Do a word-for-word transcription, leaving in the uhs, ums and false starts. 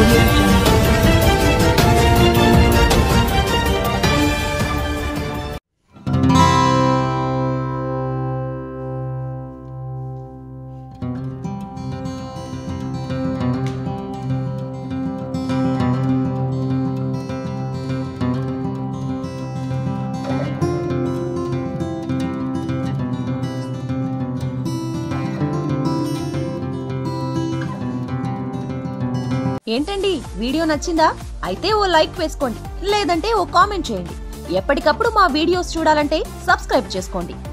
audio jungle. ఏంటండి video నచ్చిందా? అయితే ఓ లైక్ వేసుకోండి, లేదంటే ఓ కామెంట్ చేయండి. ఎప్పటికప్పుడు మా వీడియోస్ చూడాలంటే సబ్స్క్రైబ్ చేసుకోండి.